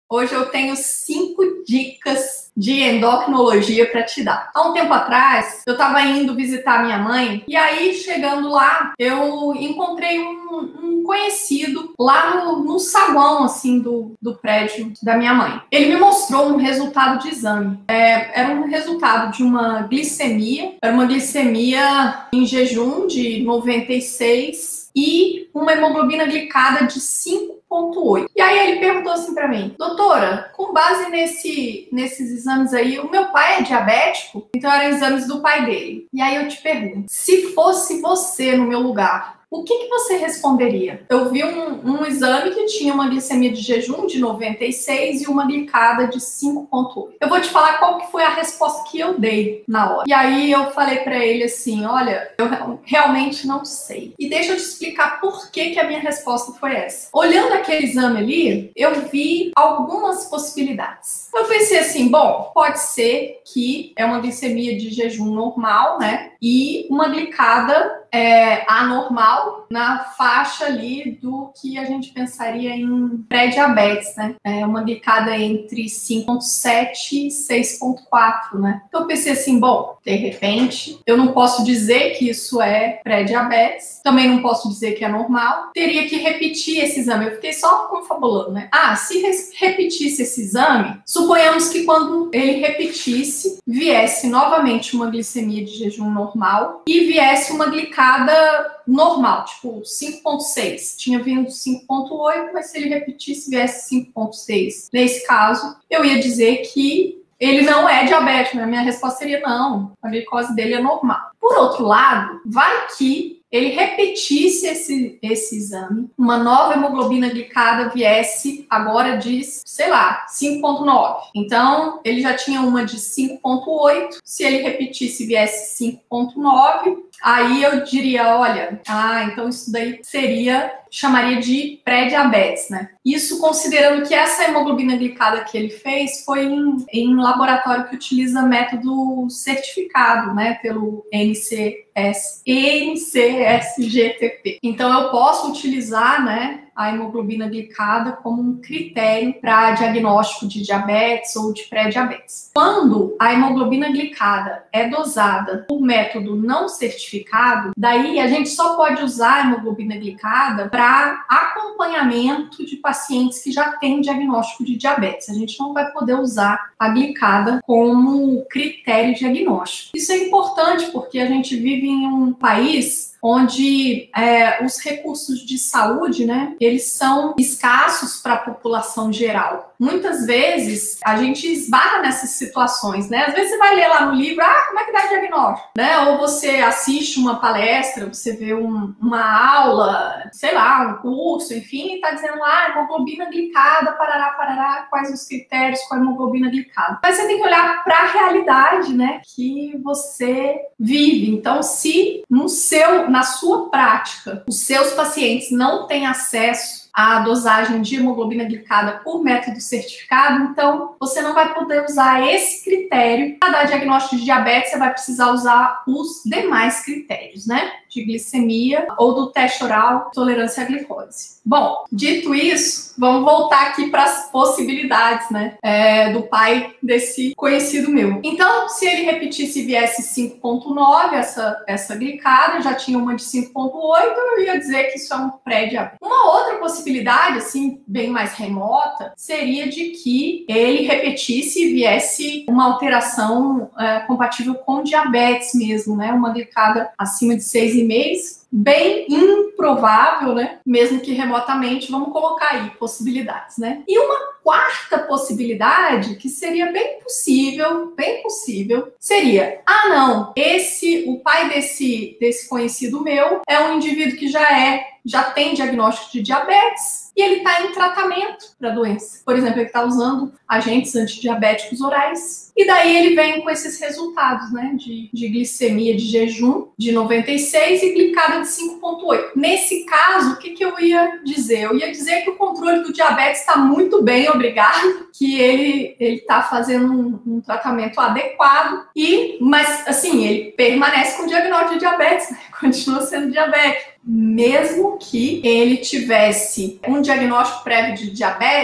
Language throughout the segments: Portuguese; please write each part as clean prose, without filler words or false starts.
Hoje eu tenho 5 dicas de endocrinologia para te dar. Há um tempo atrás, eu estava indo visitar minha mãe e aí, chegando lá, eu encontrei um conhecido lá no saguão, assim, do prédio da minha mãe. Ele me mostrou um resultado de exame. Era um resultado de uma glicemia, era uma glicemia em jejum de 96 e uma hemoglobina glicada de 5,8. E aí ele perguntou assim pra mim: doutora, com base nesses exames aí, o meu pai é diabético? Então eram exames do pai dele. E aí eu te pergunto, se fosse você no meu lugar, o que você responderia? Eu vi um exame que tinha uma glicemia de jejum de 96 e uma glicada de 5,8. Eu vou te falar qual que foi a resposta que eu dei na hora. E aí eu falei pra ele assim: olha, eu realmente não sei. E deixa eu te explicar por que a minha resposta foi essa. Olhando aquele exame ali, eu vi algumas possibilidades. Eu pensei assim, bom, pode ser que é uma glicemia de jejum normal, né? E uma glicada anormal na faixa ali do que a gente pensaria em pré-diabetes, né? Uma glicada entre 5,7 e 6,4, né? Então eu pensei assim, bom, de repente, eu não posso dizer que isso é pré-diabetes, também não posso dizer que é normal, teria que repetir esse exame. Eu fiquei só confabulando, né? Se repetisse esse exame, suponhamos que quando ele repetisse, viesse novamente uma glicemia de jejum normal e viesse uma glicada normal, tipo 5,6. Tinha vindo 5,8, mas se ele repetisse, viesse 5,6. Nesse caso, eu ia dizer que ele não é diabético, né? Minha resposta seria não, a glicose dele é normal. Por outro lado, vai que ele repetisse esse exame, uma nova hemoglobina glicada viesse agora de, sei lá, 5,9. Então, ele já tinha uma de 5,8. Se ele repetisse e viesse 5,9, aí eu diria, olha, então isso daí chamaria de pré-diabetes, né? Isso considerando que essa hemoglobina glicada que ele fez foi em laboratório que utiliza método certificado, né, pelo NCSGTP. Então eu posso utilizar, né, a hemoglobina glicada como um critério para diagnóstico de diabetes ou de pré-diabetes. Quando a hemoglobina glicada é dosada por método não certificado, daí a gente só pode usar a hemoglobina glicada para acompanhamento de pacientes que já têm diagnóstico de diabetes. A gente não vai poder usar a glicada como critério diagnóstico. Isso é importante porque a gente vive em um país onde os recursos de saúde, né, eles são escassos para a população geral. Muitas vezes a gente esbarra nessas situações, né? Às vezes você vai ler lá no livro, como é que dá diagnóstico, né? Ou você assiste uma palestra, você vê uma aula, sei lá, um curso, enfim, e tá dizendo lá, hemoglobina glicada, parará, quais os critérios com a hemoglobina glicada. Mas você tem que olhar para a realidade, né, que você vive. Então, se na sua prática, os seus pacientes não têm acesso à dosagem de hemoglobina glicada por método certificado, então você não vai poder usar esse critério para dar diagnóstico de diabetes. Você vai precisar usar os demais critérios, né, de glicemia ou do teste oral tolerância à glicose. Bom, dito isso, vamos voltar aqui para as possibilidades, né, do pai desse conhecido meu. Então, se ele repetisse e viesse 5,9, essa glicada, já tinha uma de 5,8, eu ia dizer que isso é um pré-diabetes. Uma outra possibilidade, assim, bem mais remota, seria de que ele repetisse e viesse uma alteração compatível com diabetes mesmo, né, uma glicada acima de 6,5, bem improvável, né? Mesmo que remotamente, vamos colocar aí possibilidades, né? E uma quarta possibilidade, que seria bem possível, seria, não, o pai desse conhecido meu é um indivíduo que já tem diagnóstico de diabetes e ele está em tratamento para a doença. Por exemplo, ele está usando agentes antidiabéticos orais e daí ele vem com esses resultados, né, de glicemia de jejum de 96 e glicada de 5,8. Nesse caso, o que eu ia dizer? Eu ia dizer que o controle do diabetes está muito bem, obrigado, que ele está fazendo um tratamento adequado, mas assim, ele permanece com o diagnóstico de diabetes, né? Continua sendo diabético. Mesmo que ele tivesse um diagnóstico prévio de diabetes,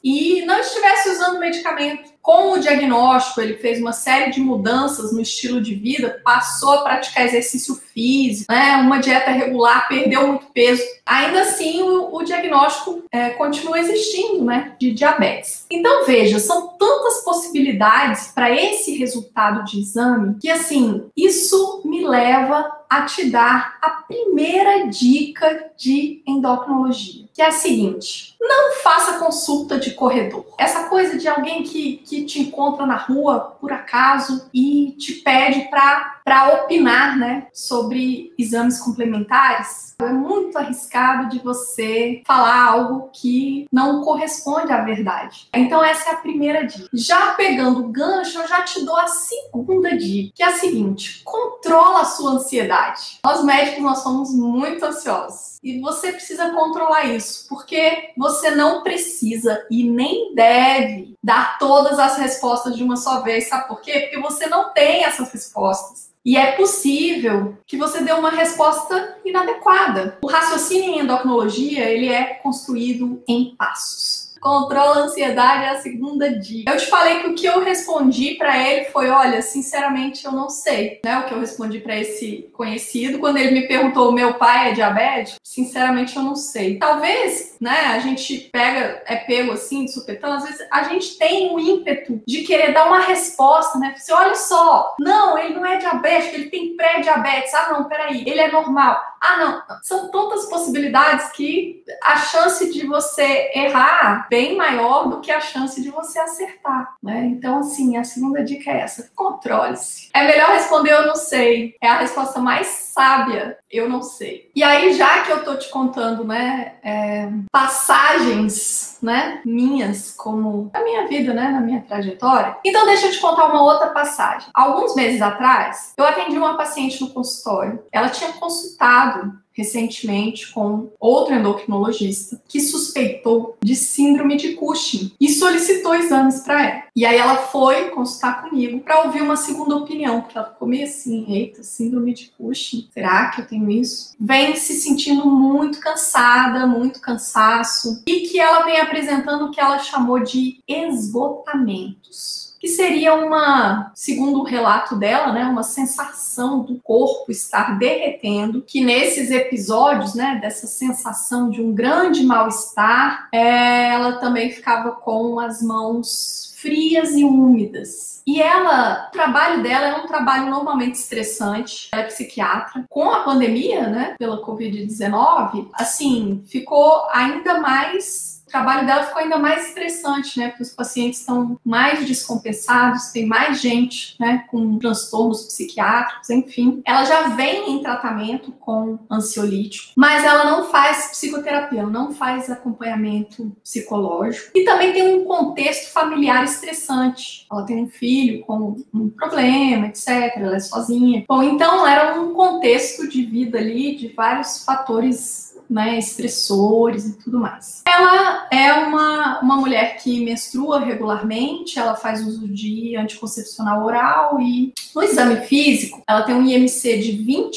e não estivesse usando medicamento. Com o diagnóstico, ele fez uma série de mudanças no estilo de vida, passou a praticar exercício físico, né, uma dieta regular, perdeu muito peso. Ainda assim, o diagnóstico continua existindo, né, de diabetes. Então, veja, são tantas possibilidades para esse resultado de exame que, assim, isso me leva a te dar a primeira dica de endocrinologia, que é a seguinte: não faça consulta de corredor. Essa coisa de alguém que te encontra na rua, por acaso, e te pede para opinar, né, sobre exames complementares. É muito arriscado de você falar algo que não corresponde à verdade. Então essa é a primeira dica. Já pegando o gancho, eu já te dou a segunda dica, que é a seguinte: controla a sua ansiedade. Nós médicos, nós somos muito ansiosos. E você precisa controlar isso, porque você não precisa e nem deve dar todas as respostas de uma só vez. Sabe por quê? Porque você não tem essas respostas. E é possível que você dê uma resposta inadequada. O raciocínio em endocrinologia, ele é construído em passos. Controla a ansiedade é a segunda dica. Eu te falei que o que eu respondi para ele foi: olha, sinceramente eu não sei, né? O que eu respondi para esse conhecido quando ele me perguntou: o meu pai é diabético? Sinceramente eu não sei. Talvez, né, a gente pego assim de supetão, às vezes a gente tem um ímpeto de querer dar uma resposta, né? Você olha só, não, ele não é diabético, ele tem pré-diabetes. Ah, não, peraí, ele é normal. Ah, não. São tantas possibilidades que a chance de você errar bem maior do que a chance de você acertar, né? Então, assim, a segunda dica é essa: controle-se. É melhor responder eu não sei. É a resposta mais sábia, eu não sei. E aí, já que eu tô te contando, né, passagens, né, minhas, como na minha vida, né, na minha trajetória, então deixa eu te contar uma outra passagem. Alguns meses atrás, eu atendi uma paciente no consultório. Ela tinha consultado recentemente com outro endocrinologista que suspeitou de síndrome de Cushing e solicitou exames para ela. E aí ela foi consultar comigo para ouvir uma segunda opinião, porque ela ficou meio assim: eita, síndrome de Cushing, será que eu tenho isso? Vem se sentindo muito cansada, muito cansaço, e que ela vem apresentando o que ela chamou de esgotamentos, que seria segundo o relato dela, né, uma sensação do corpo estar derretendo, que nesses episódios, né, dessa sensação de um grande mal-estar, ela também ficava com as mãos frias e úmidas. E o trabalho dela é um trabalho normalmente estressante. Ela é psiquiatra. Com a pandemia, né, pela Covid-19, assim, ficou ainda mais... O trabalho dela ficou ainda mais estressante, né? Porque os pacientes estão mais descompensados, tem mais gente, né, com transtornos psiquiátricos, enfim. Ela já vem em tratamento com ansiolítico, mas ela não faz psicoterapia, ela não faz acompanhamento psicológico. E também tem um contexto familiar estressante. Ela tem um filho com um problema, etc. Ela é sozinha. Bom, então era um contexto de vida ali de vários fatores, né, estressores e tudo mais. Ela é uma mulher que menstrua regularmente, ela faz uso de anticoncepcional oral e no exame físico ela tem um IMC de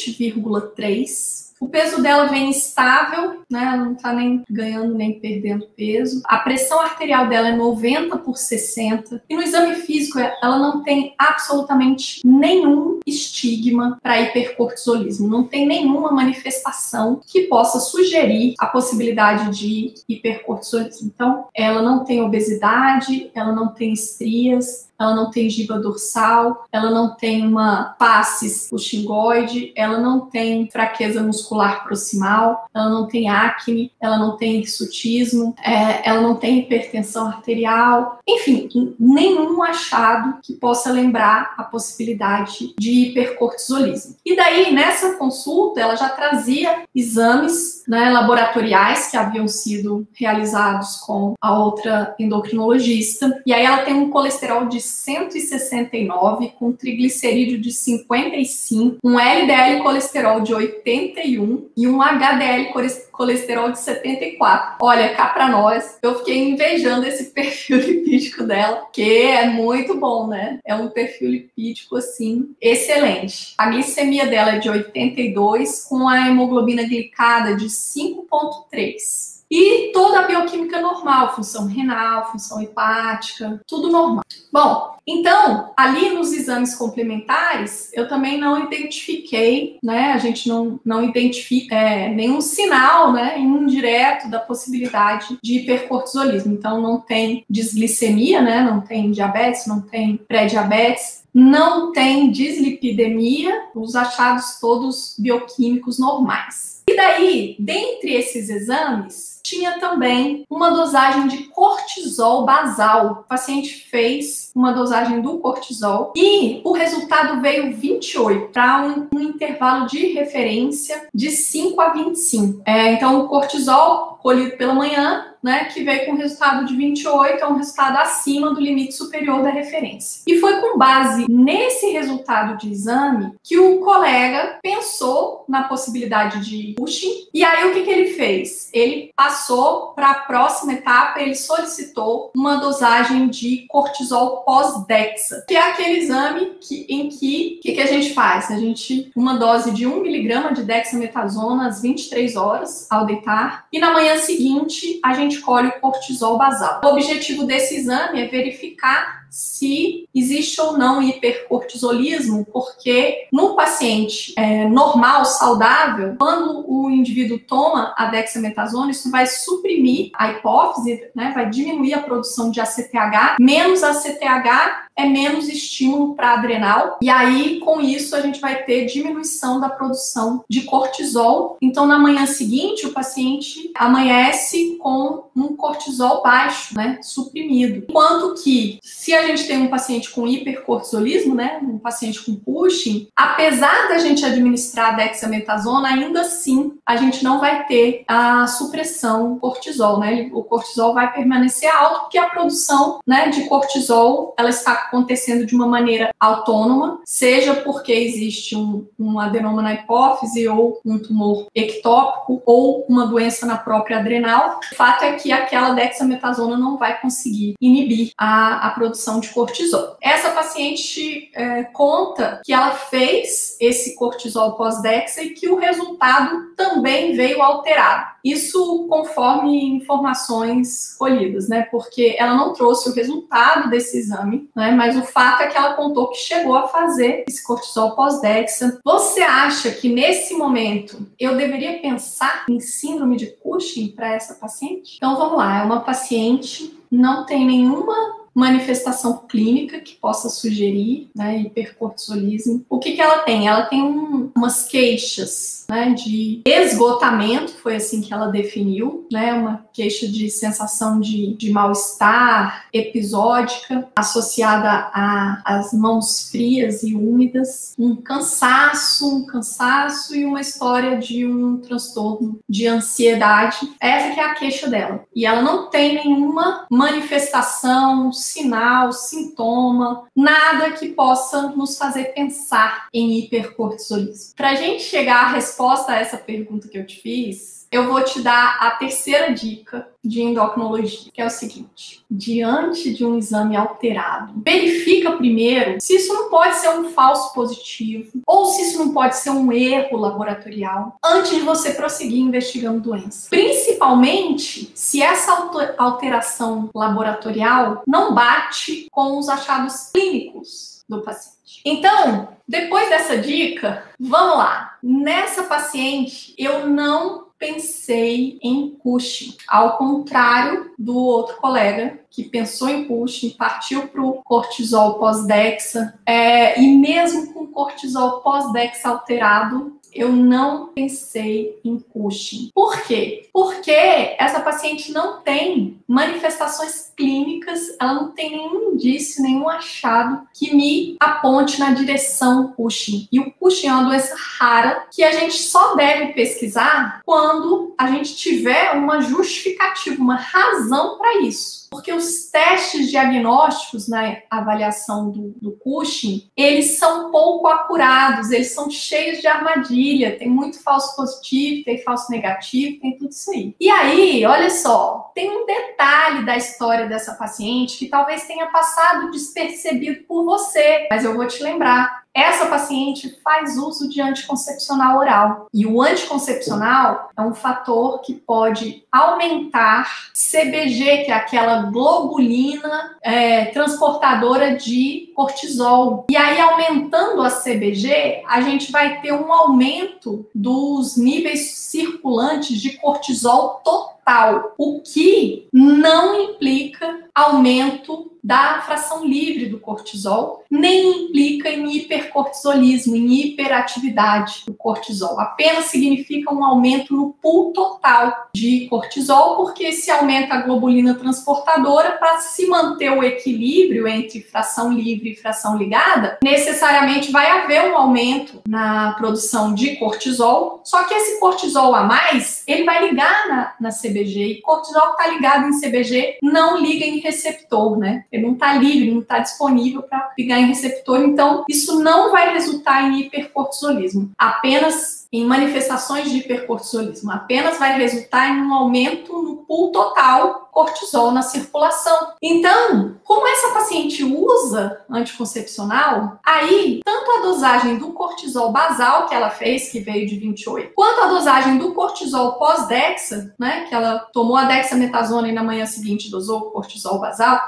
20,3. O peso dela vem estável, né? Ela não tá nem ganhando nem perdendo peso. A pressão arterial dela é 90/60. E no exame físico, ela não tem absolutamente nenhum estigma para hipercortisolismo. Não tem nenhuma manifestação que possa sugerir a possibilidade de hipercortisolismo. Então, ela não tem obesidade, ela não tem estrias, ela não tem giba dorsal, ela não tem uma fascies puxingoide, ela não tem fraqueza muscular proximal, ela não tem acne, ela não tem hirsutismo, ela não tem hipertensão arterial, enfim, nenhum achado que possa lembrar a possibilidade de hipercortisolismo. E daí, nessa consulta, ela já trazia exames, né, laboratoriais que haviam sido realizados com a outra endocrinologista, e aí ela tem um colesterol de 169, com triglicerídeo de 55, um LDL colesterol de 81 e um HDL colesterol de 74. Olha, cá pra nós, eu fiquei invejando esse perfil lipídico dela, que é muito bom, né? É um perfil lipídico, assim, excelente. A glicemia dela é de 82, com a hemoglobina glicada de 5,3. E toda a bioquímica normal, função renal, função hepática, tudo normal. Bom, então, ali nos exames complementares, eu também não identifiquei, né? A gente não identifica nenhum sinal, né, indireto da possibilidade de hipercortisolismo. Então, não tem disglicemia, né? Não tem diabetes, não tem pré-diabetes, não tem dislipidemia, os achados todos bioquímicos normais. E daí, dentre esses exames, tinha também uma dosagem de cortisol basal. O paciente fez uma dosagem do cortisol e o resultado veio 28, para um intervalo de referência de 5 a 25. Então, o cortisol colhido pela manhã, né, que veio com resultado de 28, é um resultado acima do limite superior da referência. E foi com base nesse resultado de exame que o colega pensou na possibilidade de Cushing. E aí, o que ele fez? Ele passou para a próxima etapa, ele solicitou uma dosagem de cortisol pós-dexa, que é aquele exame em que a gente faz? Uma dose de 1 miligrama de dexametasona às 23 horas ao deitar, e na manhã seguinte a gente colhe o cortisol basal. O objetivo desse exame é verificar se existe ou não hipercortisolismo, porque no paciente normal, saudável, quando o indivíduo toma a dexametasona, isso vai suprimir a hipófise, né, vai diminuir a produção de ACTH, menos ACTH é menos estímulo para adrenal, e aí com isso a gente vai ter diminuição da produção de cortisol. Então na manhã seguinte o paciente amanhece com um cortisol baixo, né, suprimido. Enquanto que se a gente tem um paciente com hipercortisolismo, né, um paciente com Cushing, apesar da gente administrar a dexametasona, ainda assim a gente não vai ter a supressão do cortisol, né? O cortisol vai permanecer alto porque a produção, né, de cortisol ela está acontecendo de uma maneira autônoma, seja porque existe um adenoma na hipófise ou um tumor ectópico ou uma doença na própria adrenal. O fato é que aquela dexametasona não vai conseguir inibir a produção de cortisol. Essa paciente conta que ela fez esse cortisol pós-dexa e que o resultado também veio alterado. Isso conforme informações colhidas, né? Porque ela não trouxe o resultado desse exame, né? Mas o fato é que ela contou que chegou a fazer esse cortisol pós-dexa. Você acha que nesse momento eu deveria pensar em síndrome de Cushing para essa paciente? Então vamos lá, é uma paciente, não tem nenhuma manifestação clínica que possa sugerir, né, hipercortisolismo. O que ela tem? Ela tem umas queixas, né, de esgotamento, foi assim que ela definiu, né, uma queixa de sensação de mal-estar episódica, associada às mãos frias e úmidas, um cansaço e uma história de um transtorno de ansiedade. Essa que é a queixa dela. E ela não tem nenhuma manifestação, sinal, sintoma, nada que possa nos fazer pensar em hipercortisolismo. Para a gente chegar à resposta a essa pergunta que eu te fiz, eu vou te dar a terceira dica de endocrinologia, que é o seguinte: diante de um exame alterado, verifica primeiro se isso não pode ser um falso positivo ou se isso não pode ser um erro laboratorial antes de você prosseguir investigando doença. Principalmente se essa alteração laboratorial não bate com os achados clínicos do paciente. Então, depois dessa dica, vamos lá. Nessa paciente, eu não pensei em Cushing, ao contrário do outro colega que pensou em Cushing, partiu para o cortisol pós-dexa, e mesmo com cortisol pós-dexa alterado, eu não pensei em Cushing. Por quê? Porque essa paciente não tem manifestações clínicas, ela não tem nenhum indício, nenhum achado que me aponte na direção Cushing. E o Cushing é uma doença rara que a gente só deve pesquisar quando a gente tiver uma justificativa, uma razão para isso. Porque os testes diagnósticos na avaliação do Cushing, eles são pouco acurados, eles são cheios de armadilha, tem muito falso positivo, tem falso negativo, tem tudo isso aí. E aí, olha só, tem um detalhe da história dessa paciente que talvez tenha passado despercebido por você, mas eu vou te lembrar. essa paciente faz uso de anticoncepcional oral. E o anticoncepcional é um fator que pode aumentar CBG, que é aquela globulina transportadora de cortisol. E aí, aumentando a CBG, a gente vai ter um aumento dos níveis circulantes de cortisol total, o que não implica aumento da fração livre do cortisol, nem implica em hipercortisolismo, em hiperatividade do cortisol. Apenas significa um aumento no pool total de cortisol, porque se aumenta a globulina transportadora, para se manter o equilíbrio entre fração livre e fração ligada, necessariamente vai haver um aumento na produção de cortisol, só que esse cortisol a mais, ele vai ligar na CBG, e cortisol que está ligado em CBG não liga em receptor, né? Ele não está livre, não está disponível para ligar em receptor, então isso não vai resultar em hipercortisolismo, apenas em manifestações de hipercortisolismo, apenas vai resultar em um aumento no pool total cortisol na circulação. Então, como essa paciente usa anticoncepcional, aí tanto a dosagem do cortisol basal que ela fez, que veio de 28, quanto a dosagem do cortisol pós-dexa, né, que ela tomou a dexametasona e na manhã seguinte dosou o cortisol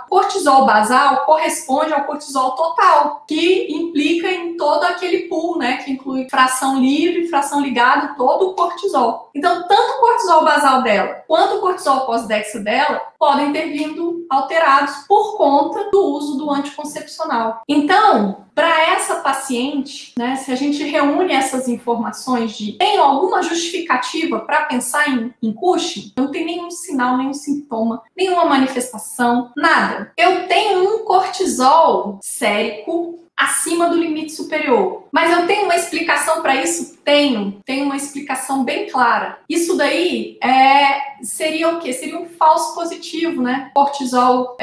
basal corresponde ao cortisol total, que implica em todo aquele pool, né, que inclui fração livre, fração ligada, todo o cortisol. Então, tanto o cortisol basal dela, quanto o cortisol pós-dexa dela, podem ter vindo alterados por conta do uso do anticoncepcional. Então, para essa paciente, né, se a gente reúne essas informações de tem alguma justificativa para pensar em Cushing, não tem nenhum sinal, nenhum sintoma, nenhuma manifestação, nada. Eu tenho um cortisol sérico acima do limite superior. Mas eu tenho uma explicação para isso? Tenho uma explicação bem clara. Isso daí seria o quê? Seria um falso positivo, né? Cortisol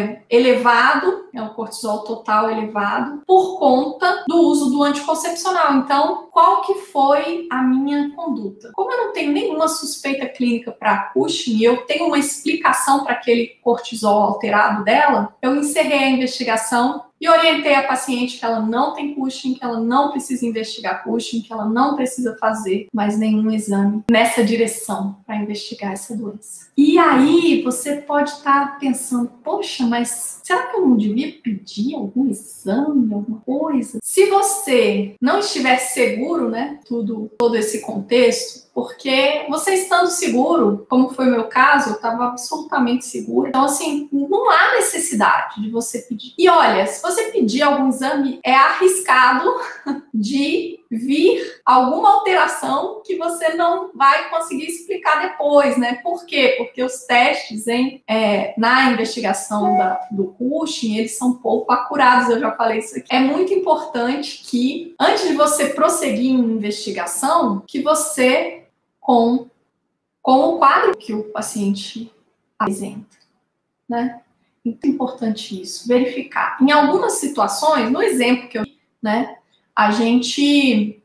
elevado, o cortisol total elevado, por conta do uso do anticoncepcional. Então, qual que foi a minha conduta? Como eu não tenho nenhuma suspeita clínica para Cushing e eu tenho uma explicação para aquele cortisol alterado dela, eu encerrei a investigação e orientei a paciente que ela não tem Cushing, que ela não precisa investigar Cushing, que ela não precisa fazer mais nenhum exame nessa direção para investigar essa doença. E aí você pode estar pensando, poxa, mas será que eu não devia pedir algum exame, alguma coisa? Se você não estiver seguro, né, todo esse contexto, porque você estando seguro, como foi o meu caso, eu estava absolutamente segura. Então, assim, não há necessidade de você pedir. E olha, se você pedir algum exame, é arriscado de vir alguma alteração que você não vai conseguir explicar depois, né? Por quê? Porque os testes na investigação do Cushing, eles são pouco acurados, eu já falei isso aqui. É muito importante que, antes de você prosseguir em investigação, que você com o quadro que o paciente apresenta, né? Muito importante isso, verificar. Em algumas situações, no exemplo que eu vi, né, a gente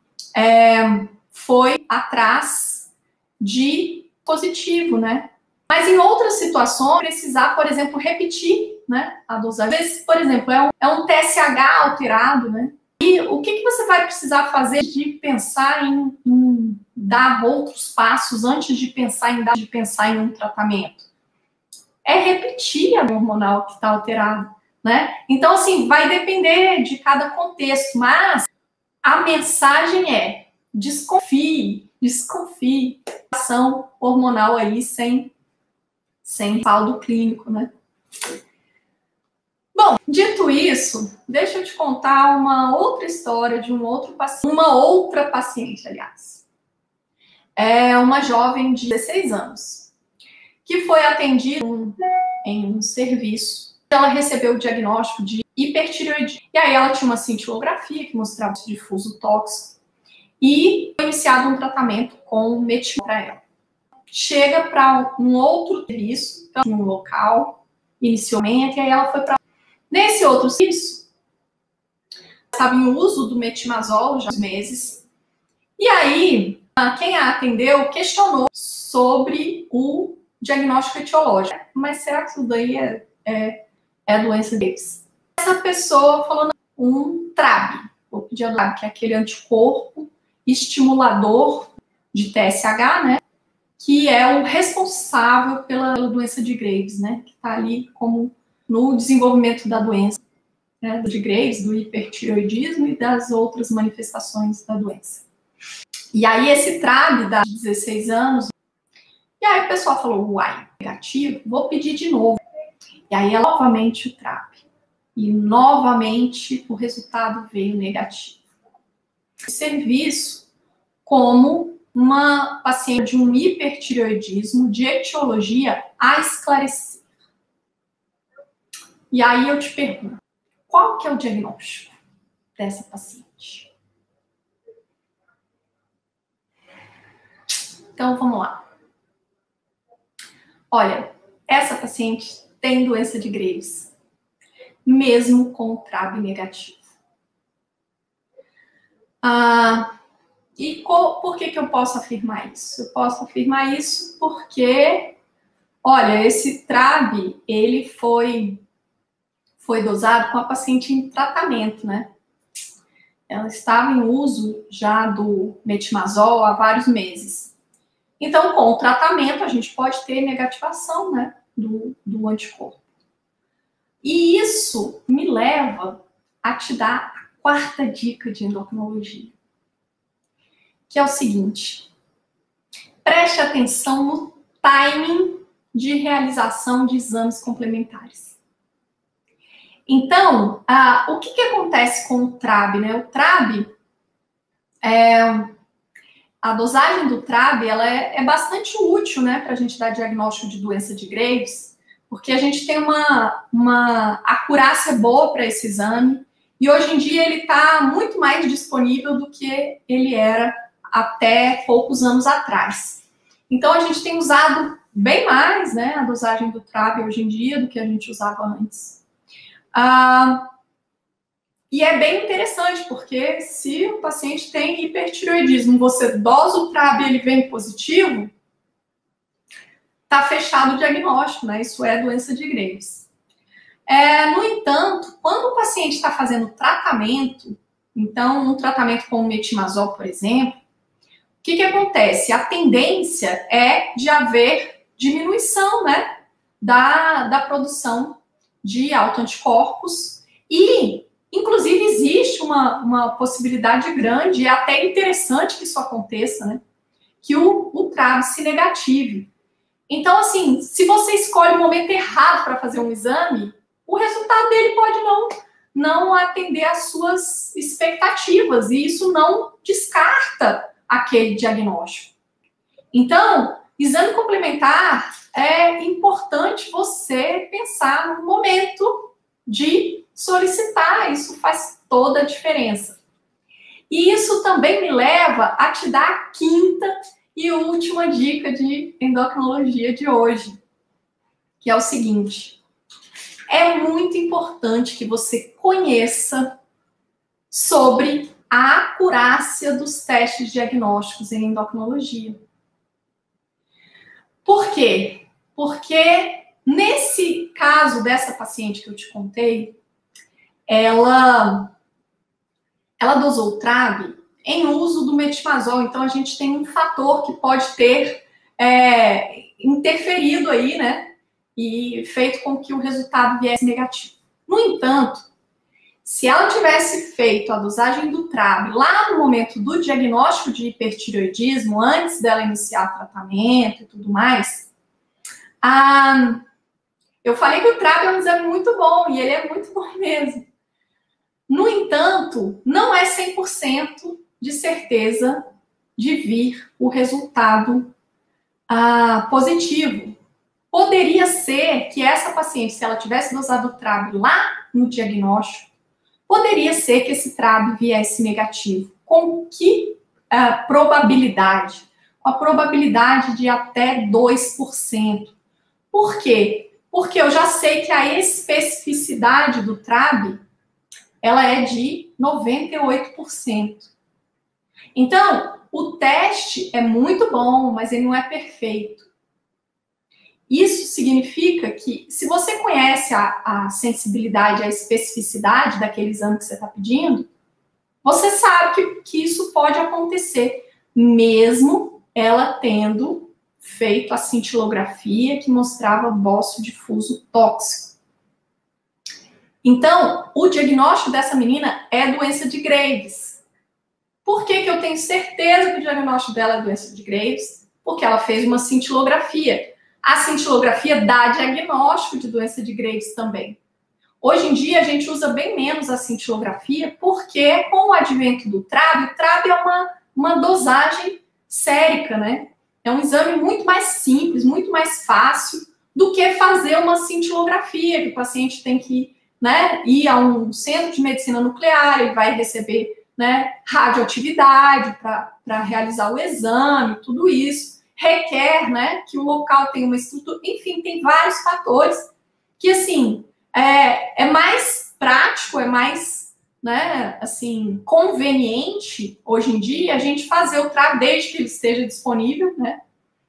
foi atrás de positivo, né? Mas em outras situações, precisar, por exemplo, repetir, né, a dosagem. Às vezes, por exemplo, é um TSH alterado, né? E o que você vai precisar fazer de pensar em dar outros passos antes de pensar em um tratamento? É repetir a hormonal que está alterada, né? Então, assim, vai depender de cada contexto, mas a mensagem é desconfie ação hormonal aí sem saldo clínico, né? Bom, dito isso, deixa eu te contar uma outra história de uma outra paciente, aliás. É uma jovem de 16 anos que foi atendida em um serviço. Ela recebeu o diagnóstico de hipertireoidismo. E aí ela tinha uma cintilografia que mostrava esse difuso tóxico e foi iniciado um tratamento com metimol para ela. Chega para um outro serviço, então, um local, inicialmente, e aí ela foi para nesse outro serviço, estava em uso do metimazol já há meses. E aí, quem a atendeu questionou sobre o diagnóstico etiológico. Mas será que isso daí é a doença deles? Essa pessoa falou, não, um TRAB. vou pedir a Dulab, que é aquele anticorpo estimulador de TSH, né? Que é o responsável pela doença de Graves, né? Que está ali como no desenvolvimento da doença, né? De Graves, do hipertireoidismo e das outras manifestações da doença. E aí esse TRAB dá 16 anos, e aí o pessoal falou, uai, negativo, vou pedir de novo. E aí novamente o TRAB. E novamente o resultado veio negativo. Serviço como uma paciente de um hipertireoidismo de etiologia a esclarecer. E aí eu te pergunto, qual que é o diagnóstico dessa paciente? Então, vamos lá. Olha, essa paciente tem doença de Graves, mesmo com o TRAB negativo. E por que eu posso afirmar isso? Eu posso afirmar isso porque, olha, esse TRAB, ele foi dosado com a paciente em tratamento, né? Ela estava em uso já do metimazol há vários meses. Então, com o tratamento, a gente pode ter negativação, né, do anticorpo. E isso me leva a te dar a quarta dica de endocrinologia, que é o seguinte: preste atenção no timing de realização de exames complementares. Então, o que acontece com o TRAB, né? O TRAB, a dosagem do TRAB, ela é bastante útil, né, para a gente dar diagnóstico de doença de Graves, porque a gente tem uma acurácia boa para esse exame, e hoje em dia ele está muito mais disponível do que ele era até poucos anos atrás. Então, a gente tem usado bem mais, né, a dosagem do TRAB hoje em dia do que a gente usava antes. E é bem interessante, porque se o paciente tem hipertireoidismo, você dosa o TRAB e ele vem positivo, está fechado o diagnóstico, né? Isso é doença de Graves. No entanto, quando o paciente está fazendo tratamento, então um tratamento com metimazol, por exemplo, o que acontece? A tendência é de haver diminuição, né, da produção de autoanticorpos e, inclusive, existe uma possibilidade grande e até interessante que isso aconteça, né, que o TRAB se negative. Então, assim, se você escolhe o momento errado para fazer um exame, o resultado dele pode não atender às suas expectativas, e isso não descarta aquele diagnóstico. Então, exame complementar é importante você pensar no momento de solicitar, isso faz toda a diferença. E isso também me leva a te dar a quinta e última dica de endocrinologia de hoje, que é o seguinte: é muito importante que você conheça sobre a acurácia dos testes diagnósticos em endocrinologia. Por quê? Porque nesse caso dessa paciente que eu te contei, ela dosou o TRAB em uso do metimazol, então a gente tem um fator que pode ter interferido aí, né, e feito com que o resultado viesse negativo. No entanto, se ela tivesse feito a dosagem do TRAB lá no momento do diagnóstico de hipertireoidismo, antes dela iniciar tratamento e tudo mais, eu falei que o TRAB é um exame muito bom, e ele é muito bom mesmo. No entanto, não é 100% de certeza de vir o resultado positivo. Poderia ser que essa paciente, se ela tivesse dosado o TRAB lá no diagnóstico, poderia ser que esse TRAB viesse negativo. Com que probabilidade? Com a probabilidade de até 2%. Por quê? Porque eu já sei que a especificidade do TRAB, ela é de 98%. Então, o teste é muito bom, mas ele não é perfeito. Isso significa que, se você conhece a sensibilidade, a especificidade daquele exame que você está pedindo, você sabe que isso pode acontecer, mesmo ela tendo feito a cintilografia que mostrava bócio difuso tóxico. Então, o diagnóstico dessa menina é doença de Graves. Por que eu tenho certeza que o diagnóstico dela é doença de Graves? Porque ela fez uma cintilografia. A cintilografia dá diagnóstico de doença de Graves também. Hoje em dia, a gente usa bem menos a cintilografia, porque com o advento do TRAB, o TRAB é uma dosagem sérica, né? É um exame muito mais simples, muito mais fácil do que fazer uma cintilografia, que o paciente tem que, né, ir a um centro de medicina nuclear, ele vai receber, né, radioatividade para realizar o exame, tudo isso. Requer, né, que o local tenha uma estrutura, enfim, tem vários fatores que, assim, é mais prático, é mais, né, assim, conveniente hoje em dia a gente fazer o TRAB desde que ele esteja disponível, né?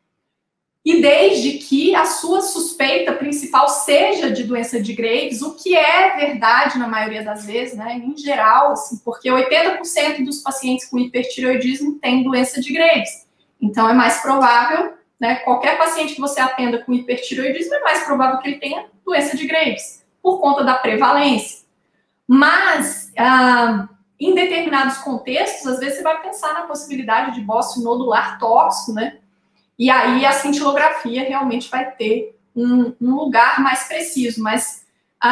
E desde que a sua suspeita principal seja de doença de Graves, o que é verdade na maioria das vezes, né? Em geral, assim, porque 80% dos pacientes com hipertireoidismo têm doença de Graves. Então é mais provável, né? Qualquer paciente que você atenda com hipertireoidismo é mais provável que ele tenha doença de Graves, por conta da prevalência. Mas, em determinados contextos, às vezes você vai pensar na possibilidade de bócio nodular tóxico, né? E aí a cintilografia realmente vai ter um lugar mais preciso. Mas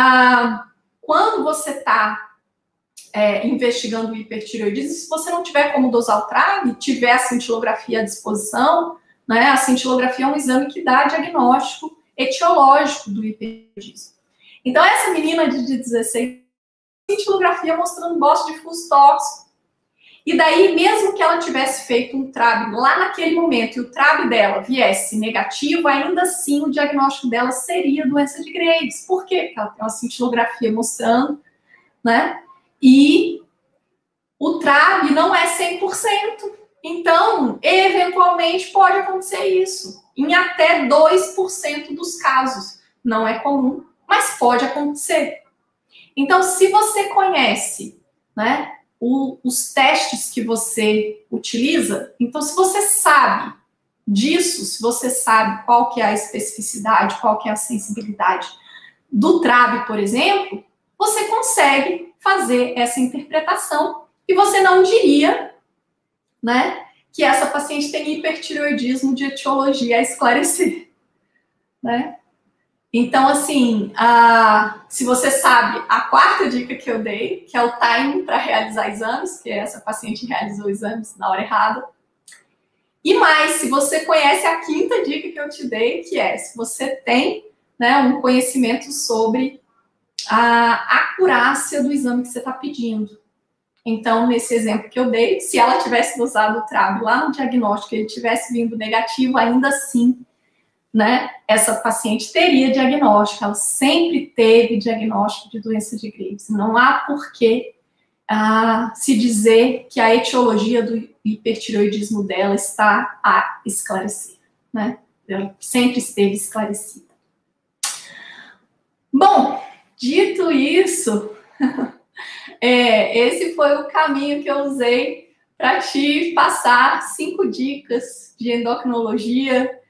quando você está investigando o hipertireoidismo, se você não tiver como dosar o TRAB, tiver a cintilografia à disposição, né? A cintilografia é um exame que dá diagnóstico etiológico do hipertireoidismo. Então, essa menina de 16 cintilografia mostrando bócio difuso tóxico. E daí, mesmo que ela tivesse feito um TRAB lá naquele momento e o TRAB dela viesse negativo, ainda assim o diagnóstico dela seria doença de Graves. Por quê? Porque ela tem uma cintilografia mostrando, né? E o TRAB não é 100%. Então, eventualmente, pode acontecer isso. Em até 2% dos casos. Não é comum, mas pode acontecer. Então, se você conhece, né, os testes que você utiliza, então se você sabe disso, se você sabe qual que é a especificidade, qual que é a sensibilidade do TRAB, por exemplo, você consegue fazer essa interpretação e você não diria, né, que essa paciente tem hipertireoidismo de etiologia a esclarecer, né? Então, assim, se você sabe a quarta dica que eu dei, que é o timing para realizar exames, que essa paciente realizou exames na hora errada. E mais, se você conhece a quinta dica que eu te dei, que é se você tem, né, um conhecimento sobre a acurácia do exame que você está pedindo. Então, nesse exemplo que eu dei, se ela tivesse usado o TRAB lá no diagnóstico e ele tivesse vindo negativo, ainda assim, né, essa paciente teria diagnóstico, ela sempre teve diagnóstico de doença de Graves. Não há por que se dizer que a etiologia do hipertireoidismo dela está a esclarecer, né? Ela sempre esteve esclarecida. Bom, dito isso, esse foi o caminho que eu usei para te passar 5 dicas de endocrinologia